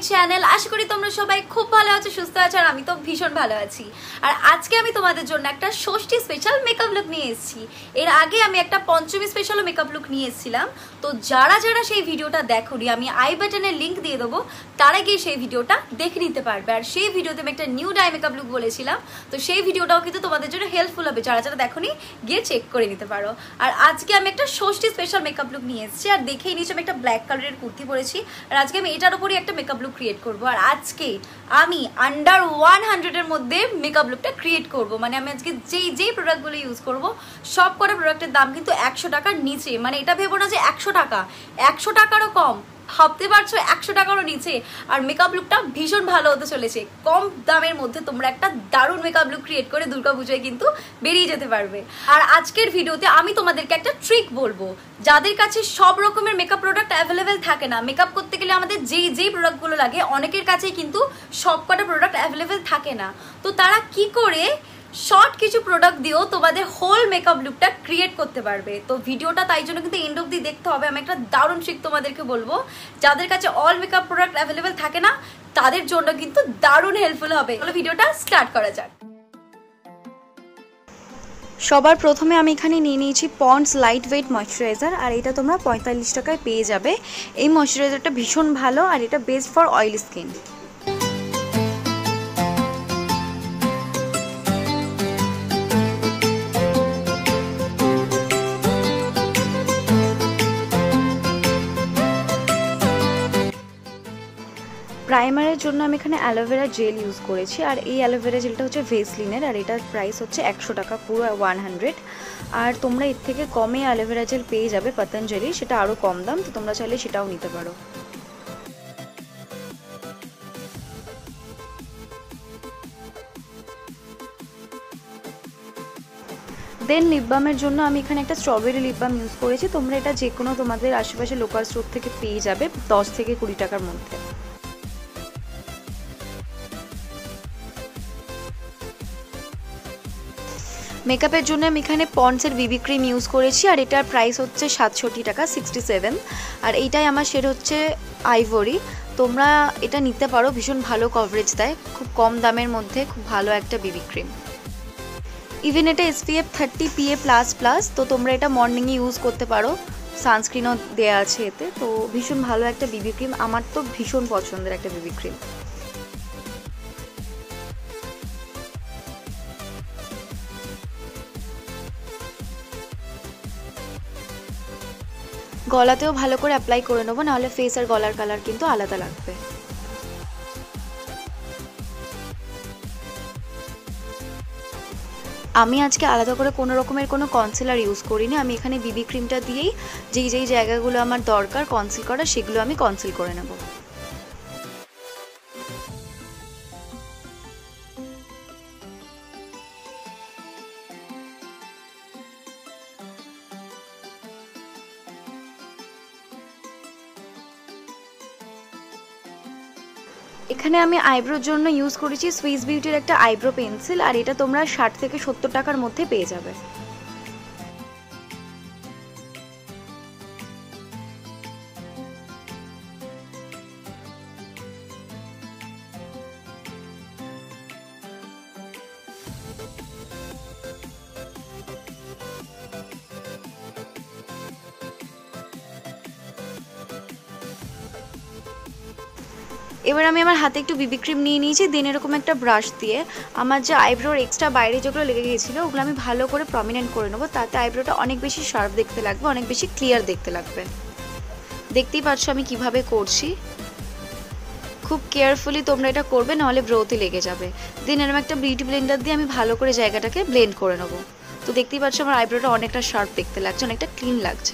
Channel. আশা করি তোমরা সবাই খুব ভালো আছো, সুস্থ আছো, আর আমি তো ভীষণ ভালো আছি। আর আজকে আমি তোমাদের জন্য একটা ষষ্ঠী স্পেশাল মেকআপ লুক নিয়ে এসেছি। এর আগে আমি একটা পঞ্চমী স্পেশাল মেকআপ লুক নিয়ে এসেছিলাম। তো যারা যারা সেই ভিডিওটা দেখোনি, আমি আই বাটনে লিঙ্ক দিয়ে দেবো, তারা গিয়ে সেই ভিডিওটা দেখে নিতে পারবে। আর সেই ভিডিওতে আমি একটা নিউ ডাই মেকআপ লুক বলেছিলাম, তো সেই ভিডিওটাও কিন্তু তোমাদের জন্য হেল্পফুল হবে। যারা যারা দেখোনি গিয়ে চেক করে নিতে পারো। আর আজকে আমি একটা ষষ্ঠী স্পেশাল মেকআপ লুক নিয়ে এসেছি। আর দেখেই নিয়েছি আমি একটা ব্ল্যাক কালারের কুর্তি পরেছি। আর আজকে আমি এটার উপরই একটা মেকআপ লুক ক্রিয়েট করবো। আর আজকে আমি আন্ডার 100-এর মধ্যে মেকআপ লুকটা ক্রিয়েট করবো। মানে আমি আজকে যেই প্রোডাক্টগুলো ইউজ করবো, সব কটা প্রোডাক্টের দাম কিন্তু 100 টাকার নিচে। মানে এটা ভেবো না যে 100 টাকা, 100 টাকারও কম, ভাবতে পারছো 100 টাকারও নিচে। আর মেকআপ লুকটা ভীষণ ভালো হতে চলেছে। কম দামের মধ্যে তোমরা একটা দারুণ মেকআপ লুক ক্রিয়েট করে দুর্গাপুজোয় কিন্তু বেরিয়ে যেতে পারবে। আর আজকের ভিডিওতে আমি তোমাদেরকে একটা ট্রিক বলবো। যাদের কাছে সব রকমের মেকআপ প্রোডাক্ট অ্যাভেলেবেল থাকে না, মেকআপ করতে গেলে আমাদের যেই প্রোডাক্টগুলো লাগে, অনেকের কাছেই কিন্তু সব কটা প্রোডাক্ট অ্যাভেলেবেল থাকে না। তো তারা কি করে শর্ট কিছু প্রোডাক্ট দিয়েও তোমাদের হোল মেকআপ লুকটা ক্রিয়েট করতে পারবে। তো ভিডিওটা তাই জন্য কিন্তু এন্ড অবধি দেখতে হবে। আমি একটা দারুণ ট্রিক তোমাদেরকে বলবো, যাদের কাছে অল মেকআপ প্রোডাক্ট অ্যাভেলেবেল থাকে না, তাদের জন্য কিন্তু দারুণ হেল্পফুল হবে। তাহলে ভিডিওটা স্টার্ট করা যাক। সবার প্রথমে আমি এখানে নিয়ে নিয়েছি পন্ডস লাইট ওয়েট ময়শ্চারাইজার। আর এটা তোমরা 45 টাকায় পেয়ে যাবে। এই ময়শ্চারাইজারটা ভীষণ ভালো, আর এটা বেস্ট ফর অয়েলি স্কিন। প্রাইমারের জন্য আমি এখানে অ্যালোভেরা জেল ইউজ করেছি। আর এই অ্যালোভেরা জেলটা হচ্ছে ভেসলিনের, আর এটার প্রাইস হচ্ছে 100 টাকা, পুরো 100। আর তোমরা এর থেকে কমে অ্যালোভেরা জেল পেয়ে যাবে পতঞ্জলি, সেটা আরও কম দাম। তো তোমরা চাইলে সেটাও নিতে পারো। দেন লিপ বামের জন্য আমি এখানে একটা স্ট্রবেরি লিপ বাম ইউজ করেছি। তোমরা এটা যে কোনো তোমাদের আশেপাশে লোকাল স্টোর থেকে পেয়ে যাবে 10 থেকে 20 টাকার মধ্যে। মেকআপের জন্য আমি এখানে পন্ডসের বিবি ক্রিম ইউজ করেছি। আর এটার প্রাইস হচ্ছে 67 টাকা, 67। আর এইটাই আমার শেড হচ্ছে আইভরি। তোমরা এটা নিতে পারো, ভীষণ ভালো কভারেজ দেয়, খুব কম দামের মধ্যে খুব ভালো একটা বিবি ক্রিম। ইভেন এটা SPF 30 PA++। তো তোমরা এটা মর্নিংয়ে ইউজ করতে পারো, সানস্ক্রিনও দেওয়া আছে এতে। তো ভীষণ ভালো একটা বিবি ক্রিম, আমার তো ভীষণ পছন্দের একটা বিবি ক্রিম। গলাতেও ভালো করে অ্যাপ্লাই করে নেবো, নাহলে ফেস আর গলার কালার কিন্তু আলাদা লাগবে। আমি আজকে আলাদা করে কোনো রকমের কোনো কনসিলার ইউজ করিনি। আমি এখানে বিবি ক্রিমটা দিয়েই যেই জায়গাগুলো আমার দরকার কনসিল করা, সেগুলো আমি কনসিল করে নেব। এখানে আমি আইব্রোর জন্য ইউজ করেছি সুইস বিউটির একটা আইব্রো পেন্সিল। আর এটা তোমরা 60 থেকে 70 টাকার মধ্যে পেয়ে যাবে। এবার আমি আমার হাতে একটু বিবি ক্রিম নিয়ে নিয়েছি। দেন এরকম একটা ব্রাশ দিয়ে আমার যে আইব্রোর এক্সট্রা বাইরে যেগুলো লেগে গিয়েছিলো, ওগুলো আমি ভালো করে প্রমিনেন্ট করে নেবো। তাতে আইব্রোটা অনেক বেশি শার্প দেখতে লাগবে, অনেক বেশি ক্লিয়ার দেখতে লাগবে। দেখতেই পাচ্ছ আমি কিভাবে করছি। খুব কেয়ারফুলি তোমরা এটা করবে, নাহলে ব্রোতে লেগে যাবে। দেন এরকম একটা বিউটি ব্লেন্ডার দিয়ে আমি ভালো করে জায়গাটাকে ব্লেন্ড করে নেবো। তো দেখতেই পাচ্ছ আমার আইব্রোটা অনেকটা শার্প দেখতে লাগছে, অনেকটা ক্লিন লাগছে।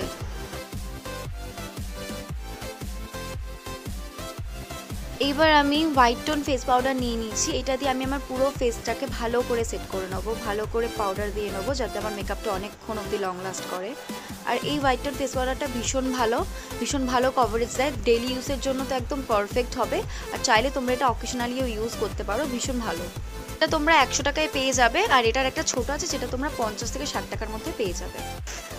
এইবার আমি হোয়াইট টোন ফেস পাউডার নিয়ে নিয়েছি। এটা দিয়ে আমি আমার পুরো ফেসটাকে ভালো করে সেট করে নেবো, ভালো করে পাউডার দিয়ে নেবো, যাতে আমার মেকআপটা অনেকক্ষণ অবধি লং লাস্ট করে। আর এই হোয়াইট টোন ফেস পাউডারটা ভীষণ ভালো কভারেজ দেয়। ডেলি ইউজের জন্য তো একদম পারফেক্ট হবে। আর চাইলে তোমরা এটা অকেশনালিও ইউজ করতে পারো, ভীষণ ভালো। এটা তোমরা 100 টাকায় পেয়ে যাবে। আর এটার একটা ছোট আছে, যেটা তোমরা 50 থেকে 60 টাকার মধ্যে পেয়ে যাবে।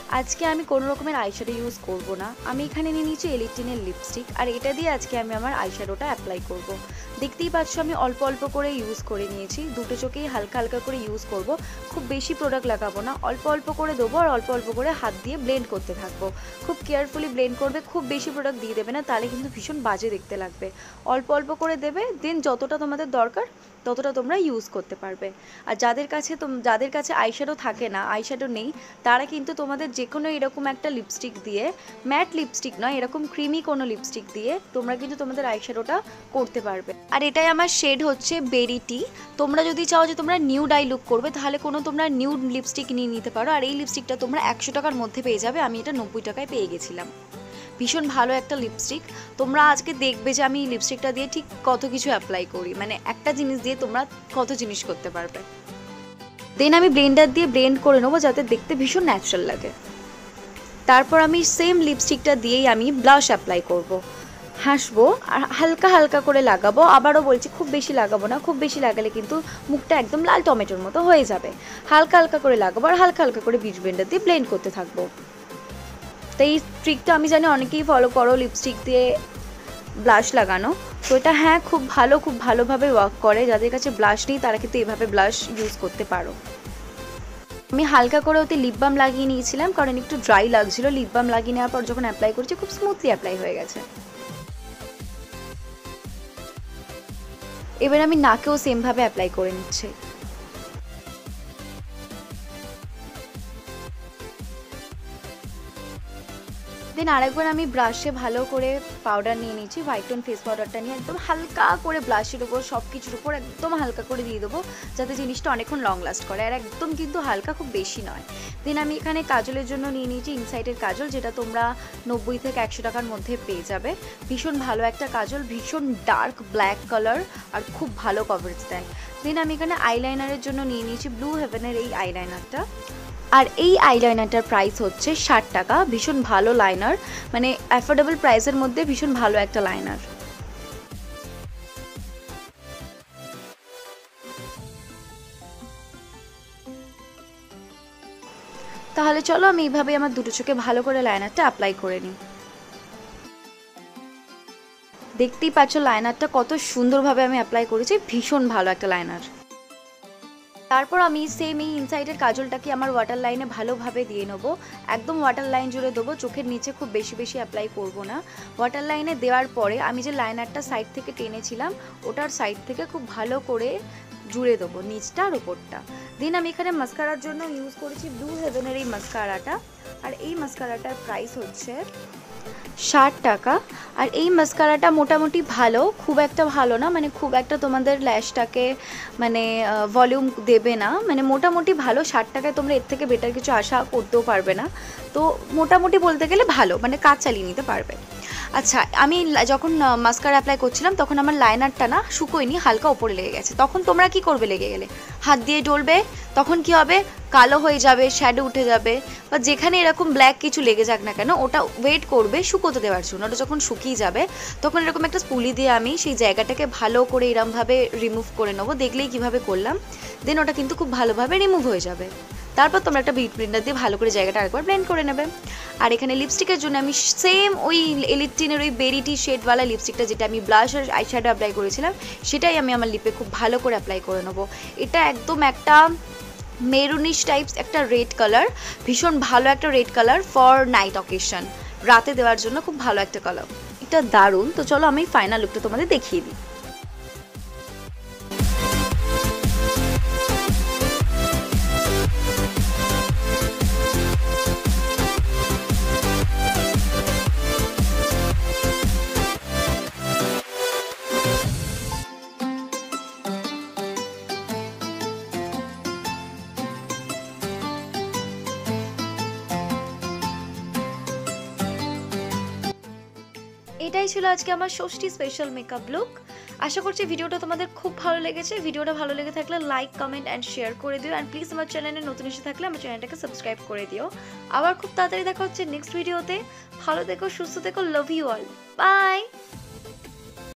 আজকে আমি কোনো রকমের আইশ্যাডো ইউজ করব না। আমি এখানে নিয়ে নিয়েছি এলিটিনের লিপস্টিক, আর এটা দিয়ে আজকে আমি আমার আইশ্যাডোটা অ্যাপ্লাই করব। দেখতেই পাচ্ছ আমি অল্প অল্প করে ইউজ করে নিয়েছি, দুটো চোখেই হালকা হালকা করে ইউজ করব। খুব বেশি প্রোডাক্ট লাগাবো না, অল্প অল্প করে দেবো আর অল্প অল্প করে হাত দিয়ে ব্লেন্ড করতে থাকবো। খুব কেয়ারফুলি ব্লেন্ড করবে, খুব বেশি প্রোডাক্ট দিয়ে দেবে না, তাহলে কিন্তু ভীষণ বাজে দেখতে লাগবে। অল্প অল্প করে দেবে, দেন যতটা তোমাদের দরকার ততটা তোমরা ইউজ করতে পারবে। আর যাদের কাছে আইশ্যাডো থাকে না, আইশ্যাডো নেই, তারা কিন্তু তোমাদের যে কোনো এরকম একটা লিপস্টিক দিয়ে, ম্যাট লিপস্টিক নয়, এরকম ক্রিমি কোনো লিপস্টিক দিয়ে তোমরা কিন্তু তোমাদের আইশ্যাডোটা করতে পারবে। আর এটাই আমার শেড হচ্ছে বেরি টি। তোমরা যদি চাও যে তোমরা নিউড আই লুক করবে, তাহলে তোমরা নিউড লিপস্টিক নিয়ে নিতে পারো। আর এই লিপস্টিকটা তোমরা 100 টাকার মধ্যে পেয়ে যাবে, আমি এটা 90 টাকায় পেয়ে গেছিলাম। ভীষণ ভালো একটা লিপস্টিক। তোমরা আজকে দেখবে যে আমি এই লিপস্টিকটা দিয়ে ঠিক কত কিছু অ্যাপ্লাই করি, মানে একটা জিনিস দিয়ে তোমরা কত জিনিস করতে পারবে। দেন আমি ব্লেন্ডার দিয়ে ব্লেন্ড করে নেবো, যাতে দেখতে ভীষণ ন্যাচারাল লাগে। তারপর আমি সেম লিপস্টিকটা দিয়েই আমি ব্লাশ অ্যাপ্লাই করব। হাসবো আর হালকা হালকা করে লাগাবো। আবারও বলছি, খুব বেশি লাগাবো না, খুব বেশি লাগালে কিন্তু মুখটা একদম লাল টমেটোর মতো হয়ে যাবে। হালকা হালকা করে লাগাবো আর হালকা হালকা করে বিউটি ব্লেন্ডার দিয়ে ব্লেন্ড করতে থাকবো। তো এই ট্রিকটা আমি জানি অনেকেই ফলো করো, লিপস্টিক দিয়ে ব্লাশ লাগানো। তো এটা হ্যাঁ খুব ভালোভাবে ওয়ার্ক করে। যাদের কাছে ব্লাশ নেই তারা কিন্তু এভাবে ব্লাশ ইউজ করতে পারো। আমি হালকা করে ওতে লিপ বাম লাগিয়ে নিয়েছিলাম, কারণ একটু ড্রাই লাগছিল। লিপ বাম লাগিয়ে নেওয়ার পর যখন অ্যাপ্লাই করছি খুব স্মুথলি অ্যাপ্লাই হয়ে গেছে। এবার আমি নাকেও সেমভাবে অ্যাপ্লাই করে নিচ্ছি। দেন আরেকবার আমি ব্রাশে ভালো করে পাউডার নিয়ে নিচ্ছি, হোয়াইট টোন ফেস পাউডারটা নিয়ে একদম হালকা করে ব্লাশের উপর সব কিছুর উপর একদম হালকা করে দিয়ে দেবো, যাতে জিনিসটা অনেকক্ষণ লং লাস্ট করে। আর একদম কিন্তু হালকা, খুব বেশি নয়। দেন আমি এখানে কাজলের জন্য নিয়ে নিয়েছি ইনসাইটের কাজল, যেটা তোমরা 90 থেকে 100 টাকার মধ্যে পেয়ে যাবে। ভীষণ ভালো একটা কাজল, ভীষণ ডার্ক ব্ল্যাক কালার আর খুব ভালো কভারেজ দেয়। দেন আমি এখানে আইলাইনারের জন্য নিয়ে নিয়েছি ব্লু হেভেনের এই আইলাইনারটা। আর এই আইলাইনারটার প্রাইস হচ্ছে 60 টাকা। ভীষণ ভালো লাইনার, মানে অ্যাফোর্ডেবল প্রাইসের মধ্যে ভীষণ ভালো একটা লাইনার। তাহলে চলো আমি এইভাবে আমার দুটো চোখে ভালো করে লাইনারটা অ্যাপ্লাই করে নিই। দেখতেই পাচ্ছ লাইনারটা কত সুন্দরভাবে আমি অ্যাপ্লাই করেছি, ভীষণ ভালো একটা লাইনার। তারপর আমি সেম এই ইনসাইডের কাজলটাকে আমার ওয়াটার লাইনে ভালোভাবে দিয়ে নেবো। একদম ওয়াটার লাইন জুড়ে দেবো, চোখের নিচে খুব বেশি অ্যাপ্লাই করবো না। ওয়াটার লাইনে দেওয়ার পরে আমি যে লাইনারটা সাইড থেকে টেনেছিলাম, ওটার সাইড থেকে খুব ভালো করে জুড়ে দেবো নিচটা আর উপরটা। দেন আমি এখানে মাস্কারার জন্য ইউজ করেছি ব্লু হেভেনের এই মাস্কারাটা। আর এই মাস্কারাটার প্রাইস হচ্ছে 60 টাকা। আর এই মাস্কারাটা মোটামুটি ভালো, খুব একটা ভালো না, মানে খুব একটা তোমাদের ল্যাশটাকে মানে ভলিউম দেবে না, মানে মোটামুটি ভালো। 60 টাকায় তোমরা এর থেকে বেটার কিছু আশা করতেও পারবে না। তো মোটামুটি বলতে গেলে ভালো, মানে কাজ চালিয়ে নিতে পারবে। আচ্ছা, আমি যখন মাস্কারা অ্যাপ্লাই করছিলাম তখন আমার লাইনারটা না শুকোয়নি, হালকা ওপরে লেগে গেছে। তখন তোমরা কি করবে, লেগে গেলে হাত দিয়ে ডলবে, তখন কি হবে, কালো হয়ে যাবে, শ্যাডো উঠে যাবে, বা যেখানে এরকম ব্ল্যাক কিছু লেগে যাক না কেন, ওটা ওয়েট করবে শুকোতে দেওয়ার জন্য। ওটা যখন শুকিয়ে যাবে তখন এরকম একটা স্পুলি দিয়ে আমি সেই জায়গাটাকে ভালো করে এরমভাবে রিমুভ করে নেবো। দেখলেই কিভাবে করলাম। দেন ওটা কিন্তু খুব ভালোভাবে রিমুভ হয়ে যাবে। তারপর তোমরা একটা বিউটি ব্লেন্ডার দিয়ে ভালো করে জায়গাটা আরেকবার ব্লেন্ড করে নেবে। আর এখানে লিপস্টিকের জন্য আমি সেম ওই এলিটিনের ওই বেরি টি শেডওয়ালা লিপস্টিকটা, যেটা আমি ব্লাশ আর আইশ্যাডো অ্যাপ্লাই করেছিলাম, সেটাই আমি আমার লিপে খুব ভালো করে অ্যাপ্লাই করে নেবো। এটা একদম একটা মেরুনিশ টাইপস একটা রেড কালার, ভীষণ ভালো একটা red colour for night occasion, রাতে দেওয়ার জন্য খুব ভালো একটা কালার। এটা দারুণ। তো চলো আমি ফাইনাল লুকটা তোমাদের দেখিয়ে দিই। এটাই ছিল আজকে আমার ষষ্ঠী স্পেশাল মেকআপ লুক। আশা করছি ভিডিওটা তোমাদের খুব ভালো লেগেছে। ভিডিওটা ভালো লেগে থাকলে লাইক, কমেন্ট অ্যান্ড শেয়ার করে দিও। অ্যান্ড প্লিজ আমার চ্যানেলে নতুন এসে থাকলে আমার চ্যানেলটাকে সাবস্ক্রাইব করে দিও। আবার খুব তাড়াতাড়ি দেখা হচ্ছে নেক্সট ভিডিওতে। ভালো থেকো, সুস্থ থেকো, লাভ ইউ অল, বাই।